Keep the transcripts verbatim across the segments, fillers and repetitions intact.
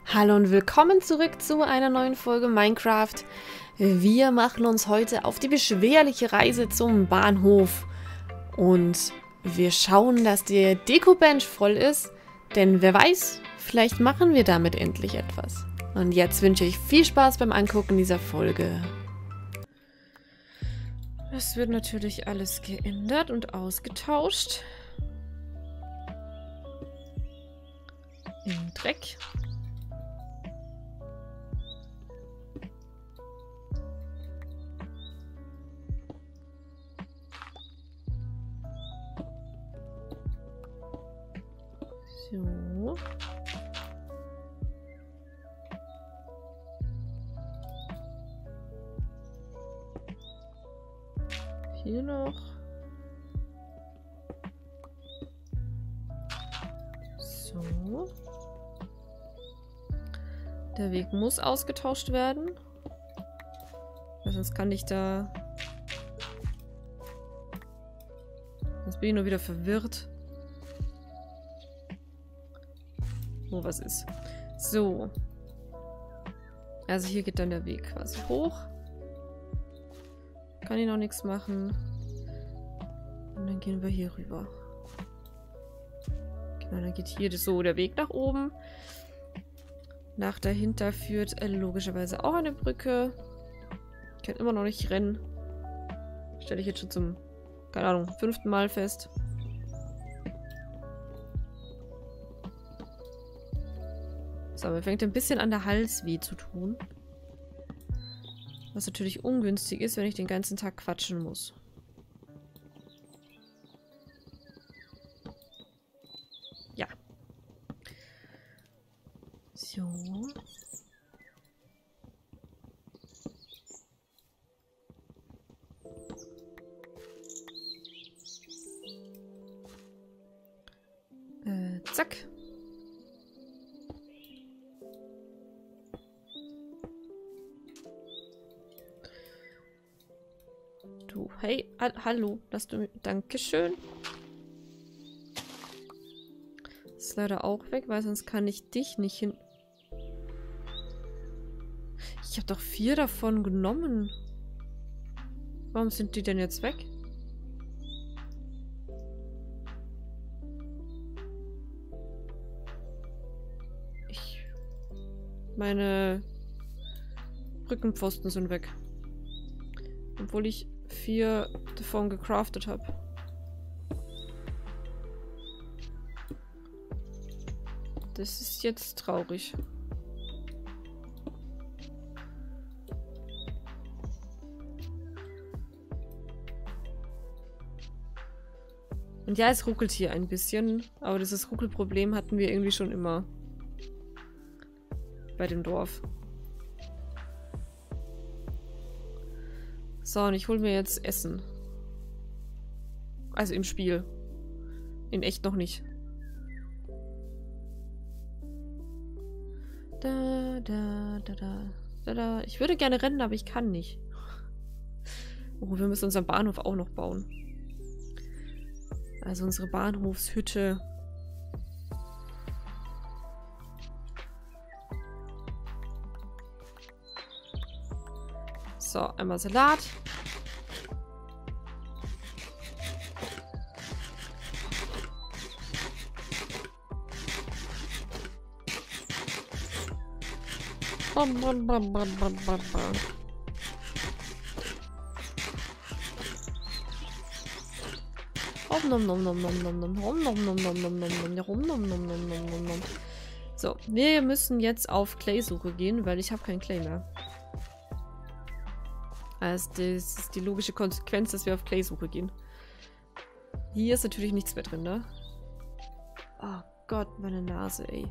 Hallo und willkommen zurück zu einer neuen Folge Minecraft. Wir machen uns heute auf die beschwerliche Reise zum Bahnhof und wir schauen, dass der Deko-Bench voll ist, denn wer weiß, vielleicht machen wir damit endlich etwas. Und jetzt wünsche ich viel Spaß beim Angucken dieser Folge. Es wird natürlich alles geändert und ausgetauscht. Im Dreck. So. Hier noch. So. Der Weg muss ausgetauscht werden. Weil sonst kann ich da... Sonst bin ich nur wieder verwirrt. Wo was ist. So. Also hier geht dann der Weg quasi hoch. Kann ich noch nichts machen. Und dann gehen wir hier rüber. Genau, dann geht hier so der Weg nach oben. Nach dahinter führt äh, logischerweise auch eine Brücke. Ich kann immer noch nicht rennen. Stelle ich jetzt schon zum, keine Ahnung, fünften Mal fest. So, mir fängt ein bisschen an der Hals weh zu tun. Was natürlich ungünstig ist, wenn ich den ganzen Tag quatschen muss. Ja. So. Äh, zack. Du, hey, ha hallo, lass du mir. Dankeschön. Ist leider auch weg, weil sonst kann ich dich nicht hin. Ich habe doch vier davon genommen. Warum sind die denn jetzt weg? Ich. Meine Brückenpfosten sind weg. Obwohl ich vier davon gecraftet habe. Das ist jetzt traurig. Und ja, es ruckelt hier ein bisschen, aber dieses Ruckelproblem hatten wir irgendwie schon immer bei dem Dorf. So, und ich hole mir jetzt Essen. Also im Spiel. In echt noch nicht. Da, da, da, da, da, da. Ich würde gerne rennen, aber ich kann nicht. Oh, wir müssen unseren Bahnhof auch noch bauen. Also unsere Bahnhofshütte. So, einmal Salat. Bam, bam, bam, bam, bam, bam, bam. Om nom nom nom nom nom nom nom nom nom nom nom nom nom nom nom nom nom nom. So, wir müssen jetzt auf Clay-Suche gehen, weil ich habe keinen Clay mehr. Also das ist die logische Konsequenz, dass wir auf Clay-Suche gehen. Hier ist natürlich nichts mehr drin, ne? Oh Gott, meine Nase, ey.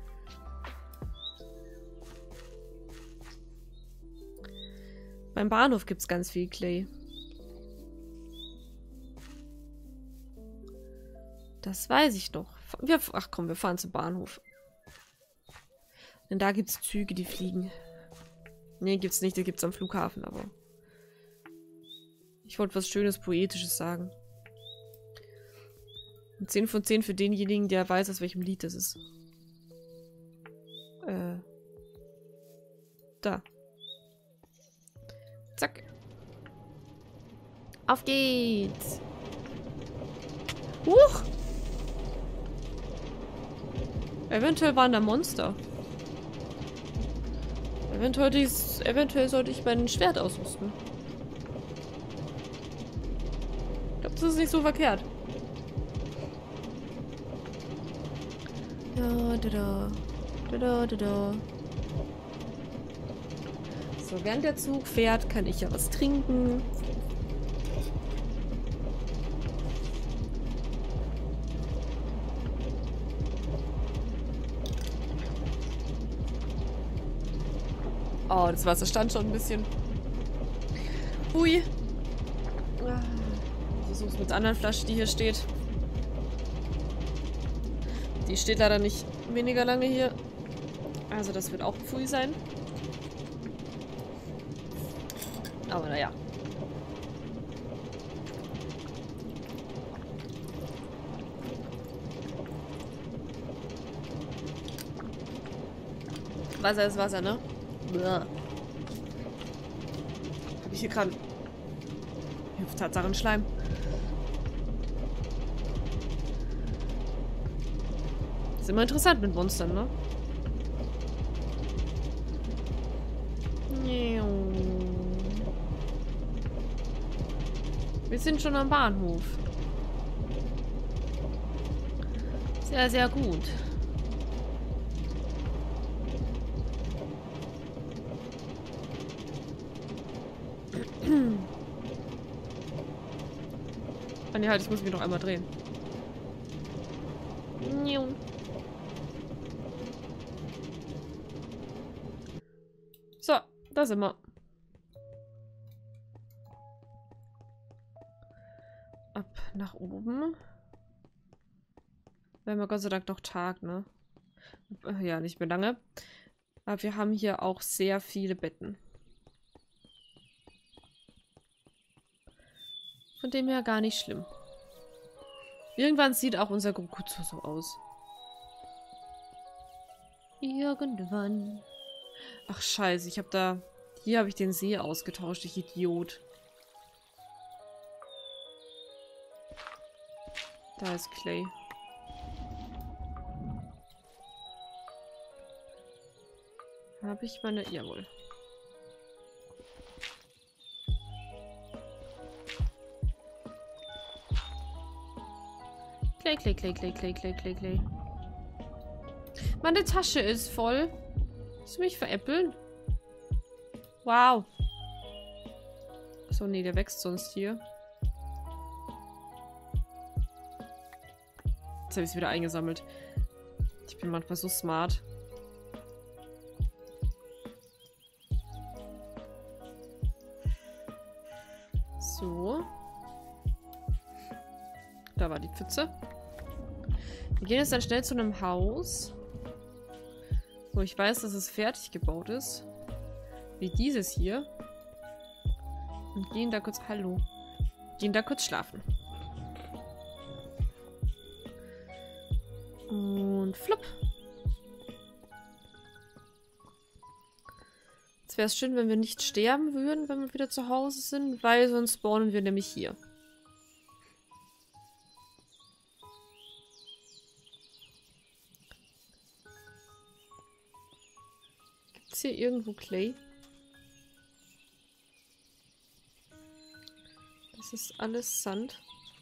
Beim Bahnhof gibt es ganz viel Clay. Das weiß ich noch. Wir, ach komm, wir fahren zum Bahnhof. Denn da gibt es Züge, die fliegen. Ne, gibt's nicht, die gibt's am Flughafen, aber... Ich wollte was Schönes, Poetisches sagen. zehn von zehn für denjenigen, der weiß, aus welchem Lied das ist. Äh... Da. Zack. Auf geht's. Huch! Eventuell waren da Monster. Eventuell, dies, eventuell sollte ich mein Schwert ausrüsten. Ich glaube, das ist nicht so verkehrt. Da, da, da. Da, da, da, da. So, während der Zug fährt, kann ich ja was trinken. Oh, das Wasser stand schon ein bisschen. Ui. Ich versuch's mit der anderen Flasche, die hier steht. Die steht leider nicht weniger lange hier. Also das wird auch Pfui sein. Aber naja. Wasser ist Wasser, ne? Blah. Hab ich hier gerade... Hilft Tatsachen Schleim. Ist immer interessant mit Monstern, ne? Wir sind schon am Bahnhof. Sehr, sehr gut. Ah ne, halt, ich muss mich noch einmal drehen. So, da sind wir. Ab nach oben. Wir haben ja Gott sei Dank noch Tag, ne? Ja, nicht mehr lange. Aber wir haben hier auch sehr viele Betten. Von dem her gar nicht schlimm. Irgendwann sieht auch unser Gokutsu so aus. Irgendwann. Ach scheiße, ich habe da... Hier habe ich den See ausgetauscht, ich Idiot. Da ist Clay. Habe ich meine... Jawohl. Clay, Clay, Clay, Clay, Clay, Clay, Clay, Clay. Meine Tasche ist voll. Willst du mich veräppeln? Wow. So, nee, der wächst sonst hier. Jetzt habe ich es wieder eingesammelt. Ich bin manchmal so smart. So. Da war die Pfütze. Wir gehen jetzt dann schnell zu einem Haus, wo ich weiß, dass es fertig gebaut ist. Wie dieses hier. Und gehen da kurz... Hallo. Gehen da kurz schlafen. Und flupp. Jetzt wäre es schön, wenn wir nicht sterben würden, wenn wir wieder zu Hause sind, weil sonst spawnen wir nämlich hier. Gibt es hier irgendwo Clay? Das ist alles Sand.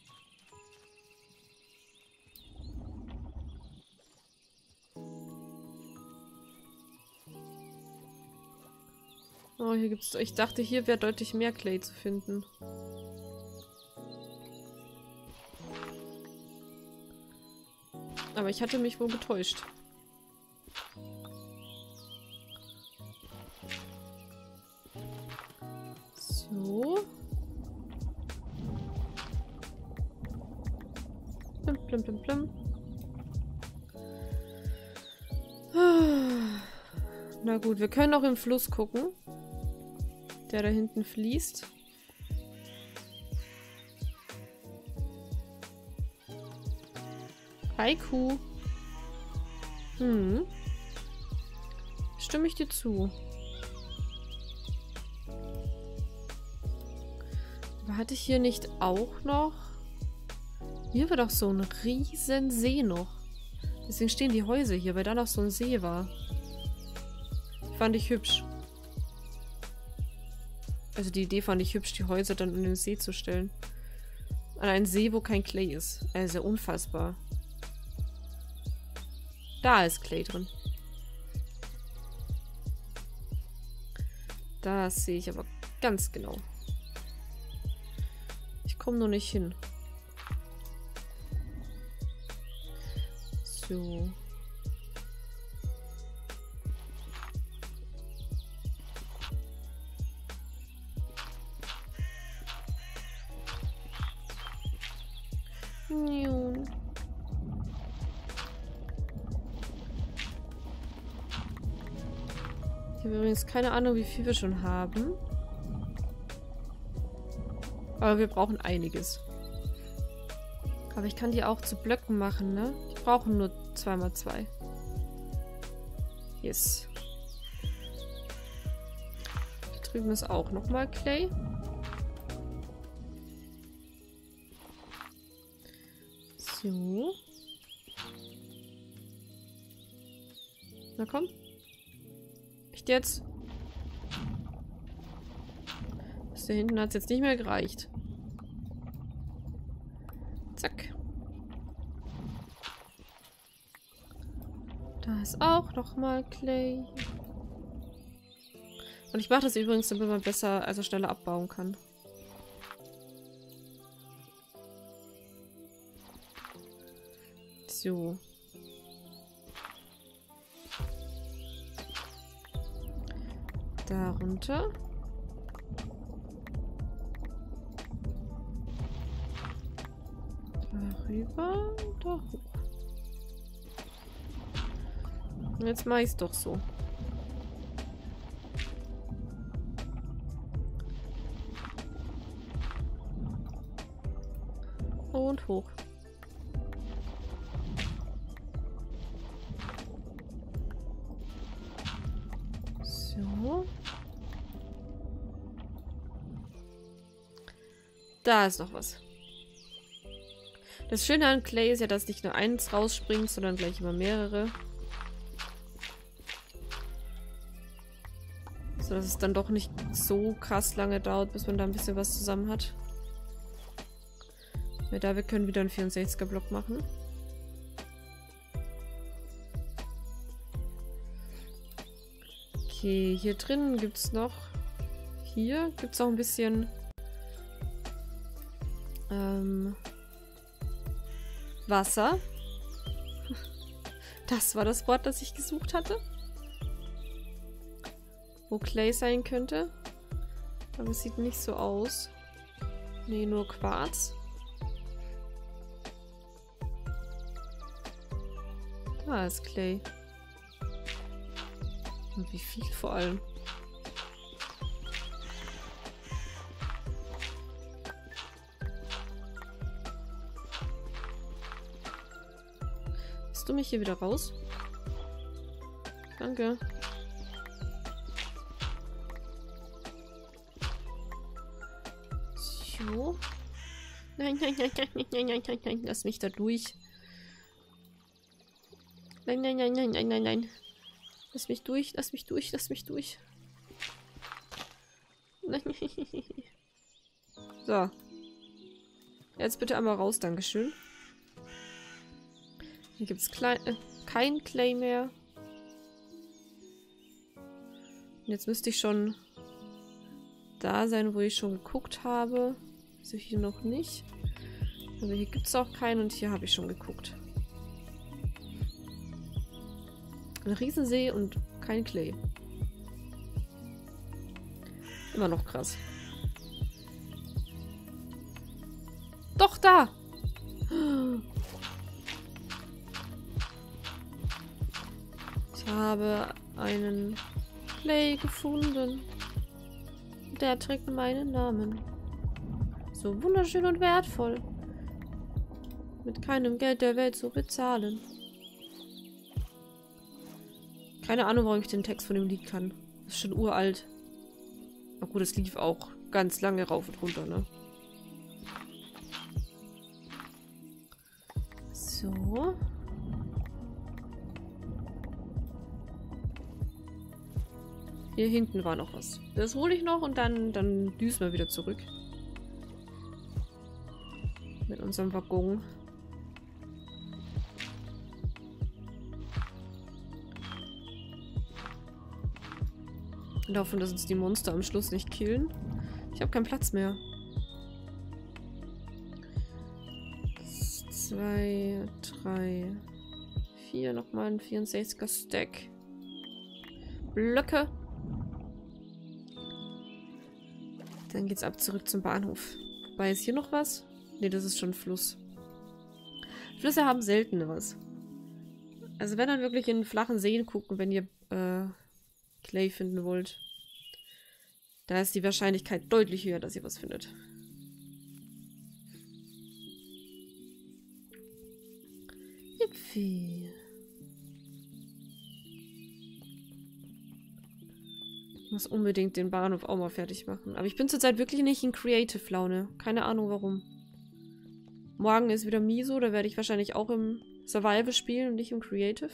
Oh, hier gibt's... Ich dachte, hier wäre deutlich mehr Clay zu finden. Aber ich hatte mich wohl getäuscht. So. Plim, plim, plim, plim. Na gut, wir können auch im Fluss gucken, der da hinten fließt. Hi, Kuh. Hm. Stimme ich dir zu. Aber hatte ich hier nicht auch noch... Hier war doch so ein riesen See noch. Deswegen stehen die Häuser hier, weil da noch so ein See war. Fand ich hübsch. Also die Idee fand ich hübsch, die Häuser dann in den See zu stellen. An einen See, wo kein Clay ist. Also unfassbar. Da ist Clay drin. Das sehe ich aber ganz genau. Ich komme nur nicht hin. So. Nun. Ich habe übrigens keine Ahnung, wie viel wir schon haben. Aber wir brauchen einiges. Aber ich kann die auch zu Blöcken machen, ne? Die brauchen nur zwei mal zwei. Yes. Da drüben ist auch nochmal Clay. So. Na komm. Echt jetzt? Bis da hinten hat es jetzt nicht mehr gereicht. Zack. Da ist auch nochmal Clay. Und ich mache das übrigens, damit man besser, also schneller abbauen kann. So. Darunter. Darüber, da hoch. Und jetzt mache ich es doch so. Und hoch. So. Da ist noch was. Das Schöne an Clay ist ja, dass nicht nur eins rausspringt, sondern gleich immer mehrere. So dass es dann doch nicht so krass lange dauert, bis man da ein bisschen was zusammen hat. Weil da wir können wieder einen vierundsechziger Block machen. Okay, hier drin gibt es noch... Hier gibt es auch ein bisschen... Ähm... Wasser. Das war das Wort, das ich gesucht hatte. Wo Clay sein könnte. Aber es sieht nicht so aus. Nee, nur Quarz. Da ist Clay. Und wie viel vor allem. Lässt du mich hier wieder raus? Danke. So. Nein, nein, nein, nein, nein, nein, nein, nein, lass mich da durch. Nein, nein, nein, nein, nein, nein, nein. Lass mich durch, lass mich durch, lass mich durch. Nein. So. Jetzt bitte einmal raus, dankeschön. Hier gibt es äh, kein Clay mehr. Und jetzt müsste ich schon da sein, wo ich schon geguckt habe. Also hier noch nicht. Aber hier gibt es auch keinen und hier habe ich schon geguckt. Ein Riesensee und kein Clay. Immer noch krass. Doch, da! Ich habe einen Clay gefunden. Der trägt meinen Namen. So wunderschön und wertvoll. Mit keinem Geld der Welt zu bezahlen. Keine Ahnung, warum ich den Text von dem Lied kann. Das ist schon uralt. Aber gut, es lief auch ganz lange rauf und runter, ne? Hier hinten war noch was. Das hole ich noch und dann, dann düsen wir wieder zurück. Mit unserem Waggon. Und hoffen, dass uns die Monster am Schluss nicht killen. Ich habe keinen Platz mehr. Zwei, drei, vier, nochmal ein vierundsechziger Stack. Blöcke. Dann geht's ab zurück zum Bahnhof. Wobei, ist hier noch was? Ne, das ist schon Fluss. Flüsse haben selten was. Also wenn dann wirklich in flachen Seen gucken, wenn ihr äh, Clay finden wollt. Da ist die Wahrscheinlichkeit deutlich höher, dass ihr was findet. Yippie. Ich muss unbedingt den Bahnhof auch mal fertig machen. Aber ich bin zurzeit wirklich nicht in Creative-Laune. Keine Ahnung warum. Morgen ist wieder Miso, da werde ich wahrscheinlich auch im Survival spielen und nicht im Creative.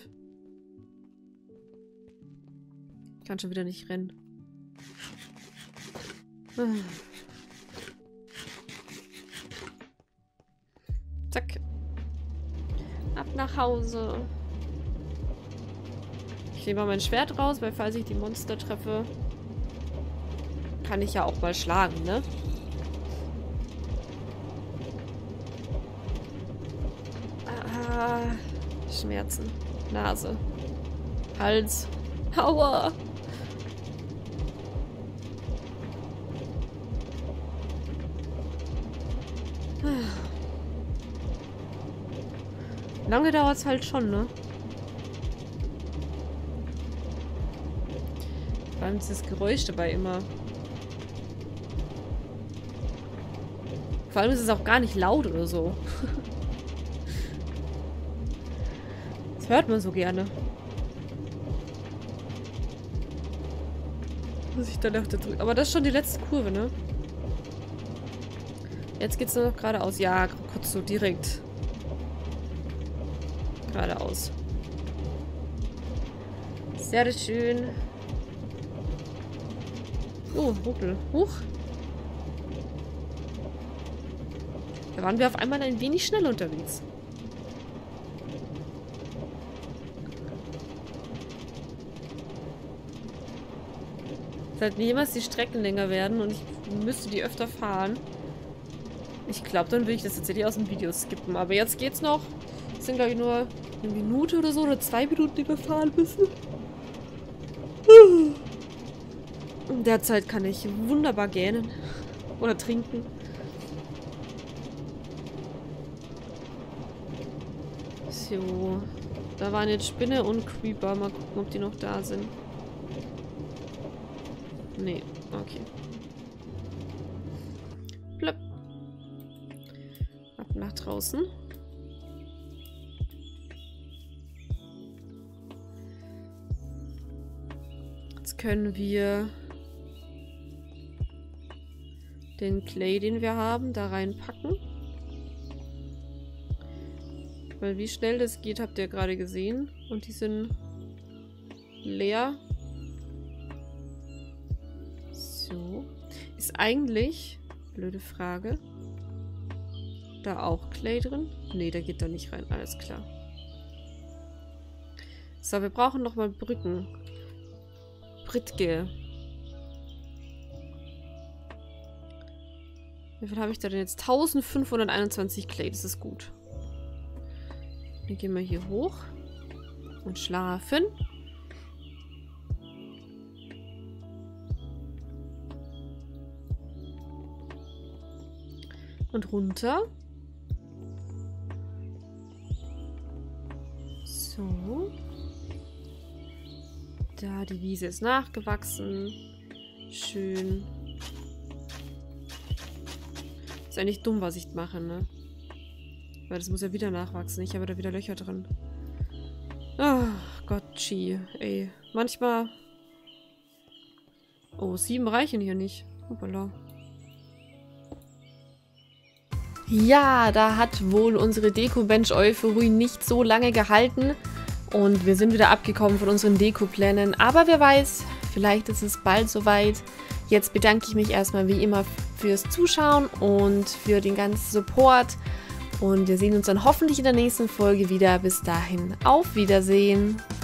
Ich kann schon wieder nicht rennen. Zack. Ab nach Hause. Ich nehme mal mein Schwert raus, weil falls ich die Monster treffe, kann ich ja auch mal schlagen, ne? Ah, Schmerzen. Nase. Hals. Aua. Lange dauert es halt schon, ne? Vor allem ist das Geräusch dabei immer. Vor allem ist es auch gar nicht laut oder so. Das hört man so gerne. Muss ich dann auf der drücken. Aber das ist schon die letzte Kurve, ne? Jetzt geht's nur noch geradeaus. Ja, kurz so direkt. Geradeaus. Sehr schön. Oh, Ruckel. Huch. Da waren wir auf einmal ein wenig schnell unterwegs. Sollten jemals die Strecken länger werden und ich müsste die öfter fahren. Ich glaube, dann will ich das tatsächlich aus dem Video skippen. Aber jetzt geht's noch. Es sind, glaube ich, nur eine Minute oder so oder zwei Minuten, die wir fahren müssen. In der Zeit kann ich wunderbar gähnen. Oder trinken. So. Da waren jetzt Spinne und Creeper. Mal gucken, ob die noch da sind. Nee, okay. Blöpp. Ab nach draußen. Jetzt können wir den Clay, den wir haben, da reinpacken. Weil wie schnell das geht, habt ihr gerade gesehen. Und die sind leer. So. Ist eigentlich, blöde Frage, da auch Clay drin? Nee, da geht da nicht rein. Alles klar. So, wir brauchen nochmal Brücken. Britge. Wie viel habe ich da denn jetzt? eintausendfünfhunderteinundzwanzig Clay, das ist gut. Dann gehen wir hier hoch und schlafen. Und runter. So. Da, die Wiese ist nachgewachsen. Schön. Ist eigentlich dumm, was ich mache, ne? Weil das muss ja wieder nachwachsen. Ich habe da wieder Löcher drin. Ach Gott, Chi. Ey. Manchmal... Oh, sieben reichen hier nicht. Hoppala. Ja, da hat wohl unsere Deko-Bench-Euphorie nicht so lange gehalten. Und wir sind wieder abgekommen von unseren Deko-Plänen. Aber wer weiß, Vielleicht ist es bald soweit. Jetzt bedanke ich mich erstmal wie immer fürs Zuschauen und für den ganzen Support. Und wir sehen uns dann hoffentlich in der nächsten Folge wieder. Bis dahin, auf Wiedersehen!